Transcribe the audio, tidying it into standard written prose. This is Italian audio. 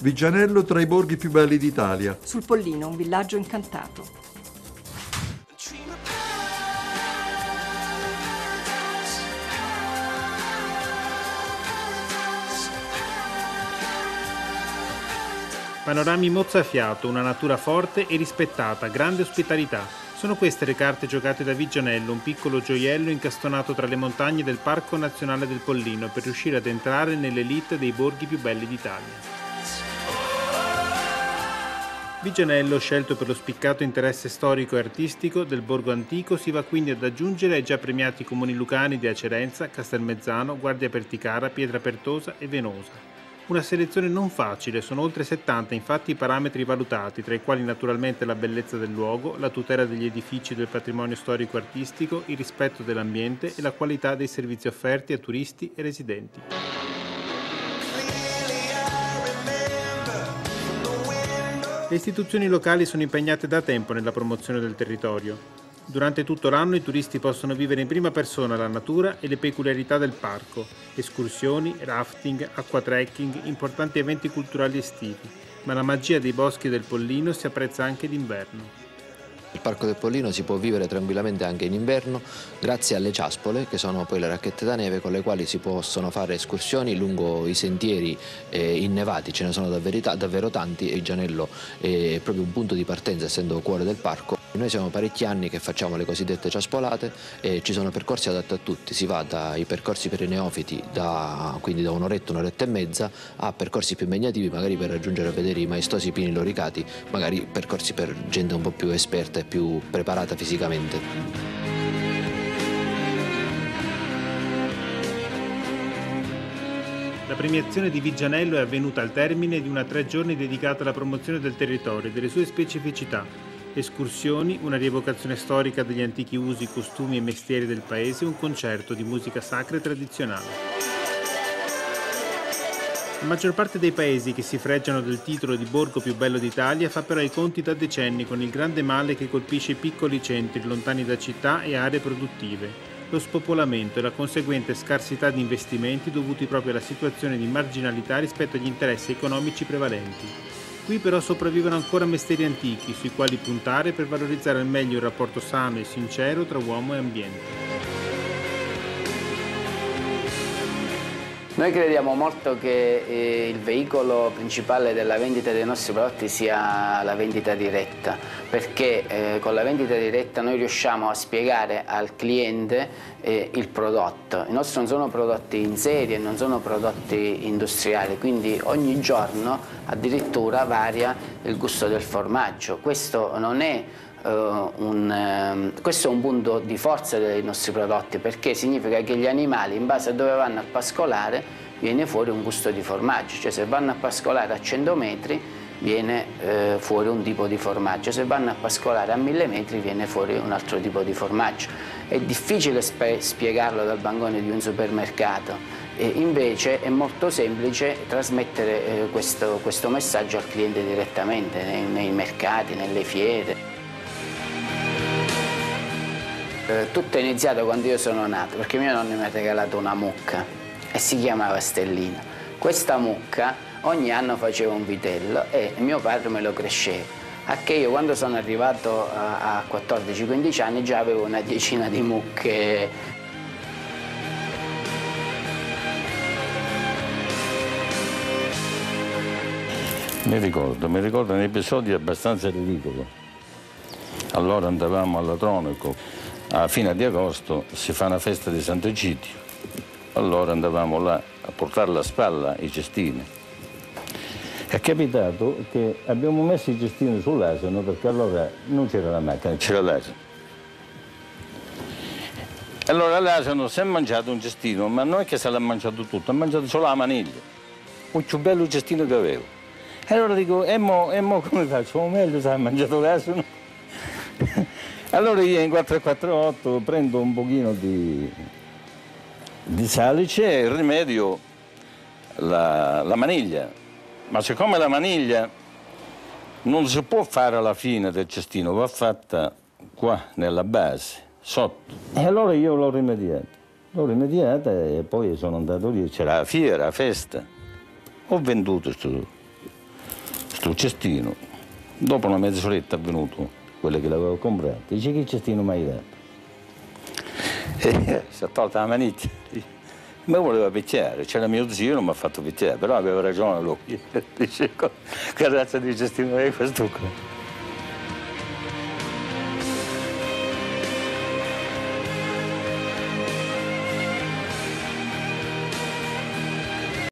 Viggianello tra i borghi più belli d'Italia. Sul Pollino, un villaggio incantato. Panorami mozzafiato, una natura forte e rispettata, grande ospitalità. Sono queste le carte giocate da Viggianello, un piccolo gioiello incastonato tra le montagne del Parco Nazionale del Pollino, per riuscire ad entrare nell'elite dei borghi più belli d'Italia. Viggianello, scelto per lo spiccato interesse storico e artistico del borgo antico, si va quindi ad aggiungere ai già premiati comuni lucani di Acerenza, Castelmezzano, Guardia Perticara, Pietrapertosa e Venosa. Una selezione non facile, sono oltre 70 infatti i parametri valutati, tra i quali naturalmente la bellezza del luogo, la tutela degli edifici del patrimonio storico-artistico, il rispetto dell'ambiente e la qualità dei servizi offerti a turisti e residenti. Le istituzioni locali sono impegnate da tempo nella promozione del territorio. Durante tutto l'anno i turisti possono vivere in prima persona la natura e le peculiarità del parco, escursioni, rafting, acquatrekking, importanti eventi culturali estivi, ma la magia dei boschi del Pollino si apprezza anche d'inverno. Il Parco del Pollino si può vivere tranquillamente anche in inverno grazie alle ciaspole, che sono poi le racchette da neve con le quali si possono fare escursioni lungo i sentieri innevati. Ce ne sono davvero tanti e Viggianello è proprio un punto di partenza, essendo cuore del parco. Noi siamo parecchi anni che facciamo le cosiddette ciaspolate e ci sono percorsi adatti a tutti. Si va dai percorsi per i neofiti, quindi da un'oretta e mezza, a percorsi più impegnativi, magari per raggiungere e vedere i maestosi pini loricati, magari percorsi per gente un po' più esperta e più preparata fisicamente. La premiazione di Viggianello è avvenuta al termine di una 3 giorni dedicata alla promozione del territorio e delle sue specificità. Escursioni, una rievocazione storica degli antichi usi, costumi e mestieri del paese e un concerto di musica sacra e tradizionale. La maggior parte dei paesi che si fregiano del titolo di borgo più bello d'Italia fa però i conti da decenni con il grande male che colpisce i piccoli centri lontani da città e aree produttive, lo spopolamento e la conseguente scarsità di investimenti dovuti proprio alla situazione di marginalità rispetto agli interessi economici prevalenti. Qui però sopravvivono ancora mestieri antichi sui quali puntare per valorizzare al meglio il rapporto sano e sincero tra uomo e ambiente. Noi crediamo molto che il veicolo principale della vendita dei nostri prodotti sia la vendita diretta, perché con la vendita diretta noi riusciamo a spiegare al cliente il prodotto. I nostri non sono prodotti in serie, non sono prodotti industriali, quindi ogni giorno addirittura varia il gusto del formaggio. Questo non è questo è un punto di forza dei nostri prodotti, perché significa che gli animali, in base a dove vanno a pascolare, viene fuori un gusto di formaggio. Cioè, se vanno a pascolare a 100 metri viene fuori un tipo di formaggio, se vanno a pascolare a 1000 metri viene fuori un altro tipo di formaggio. È difficile spiegarlo dal bancone di un supermercato, e invece è molto semplice trasmettere questo messaggio al cliente direttamente nei mercati, nelle fiere. Tutto è iniziato quando io sono nato, perché mio nonno mi ha regalato una mucca e si chiamava Stellina. Questa mucca ogni anno faceva un vitello e mio padre me lo cresceva, a che io quando sono arrivato a 14-15 anni già avevo una decina di mucche. Mi ricordo un episodio abbastanza ridicolo. Allora andavamo alla Tronico. A fine di agosto si fa una festa di Sant'Egidio, allora andavamo là a portare alla spalla i cestini. È capitato che abbiamo messo i cestini sull'asino perché allora non c'era la macchina, c'era l'asino. Allora l'asino si è mangiato un cestino, ma non è che se l'ha mangiato tutto, ha mangiato solo la maniglia. Un più bello cestino che avevo. E allora dico, e mo come faccio? O meglio se ha mangiato l'asino. Allora io in 448 prendo un pochino di salice e rimedio la maniglia, ma siccome la maniglia non si può fare alla fine del cestino, va fatta qua nella base, sotto. E allora io l'ho rimediata e poi sono andato lì, c'era la fiera, la festa, ho venduto tutto. sul cestino. Dopo una mezz'oretta è venuto quello che l'avevo comprato, dice: che cestino mi hai dato? E si è tolta la manicchia, mi voleva picchiare, c'era mio zio, non mi ha fatto picchiare, però aveva ragione lui, dice: che razza di cestino è questo qua?